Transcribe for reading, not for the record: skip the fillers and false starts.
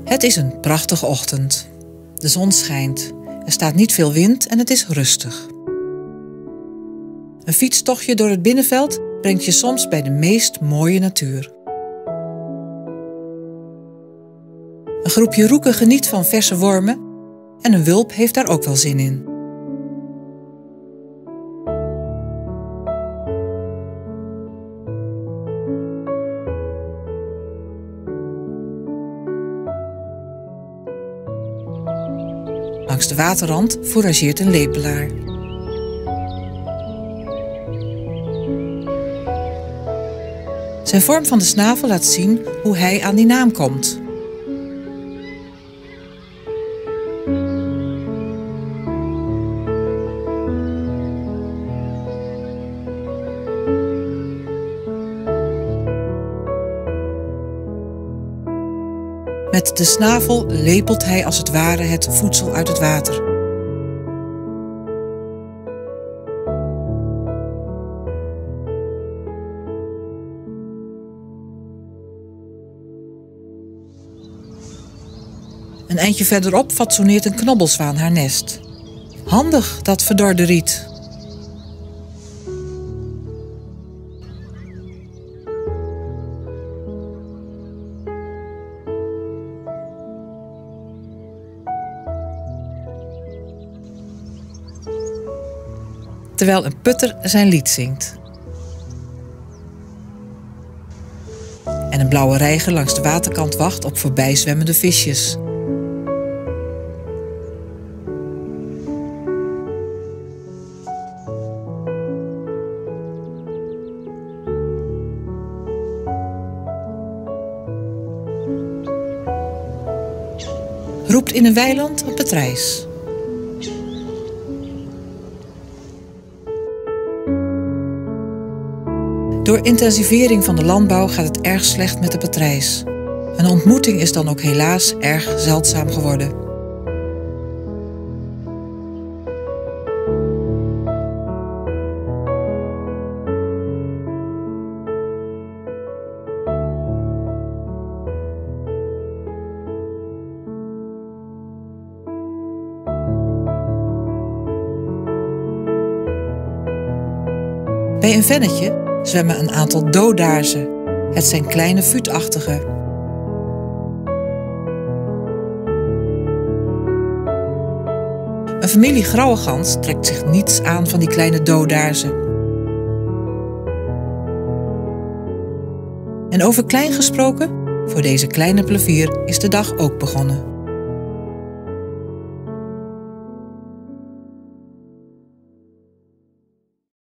Het is een prachtige ochtend. De zon schijnt, er staat niet veel wind en het is rustig. Een fietstochtje door het binnenveld brengt je soms bij de meest mooie natuur. Een groepje roeken geniet van verse wormen en een wulp heeft daar ook wel zin in. Langs de waterrand fourageert een lepelaar. Zijn vorm van de snavel laat zien hoe hij aan die naam komt. Met de snavel lepelt hij als het ware het voedsel uit het water. Een eindje verderop fatsoeneert een knobbelzwaan haar nest. Handig, dat verdorde riet. Terwijl een putter zijn lied zingt. En een blauwe reiger langs de waterkant wacht op voorbijzwemmende visjes. Roept in een weiland een patrijs. Door intensivering van de landbouw gaat het erg slecht met de patrijs. Een ontmoeting is dan ook helaas erg zeldzaam geworden. Bij een vennetje zwemmen een aantal doodaarzen. Het zijn kleine vuutachtigen. Een familie grauwegans trekt zich niets aan van die kleine doodaarzen. En over klein gesproken, voor deze kleine plevier is de dag ook begonnen.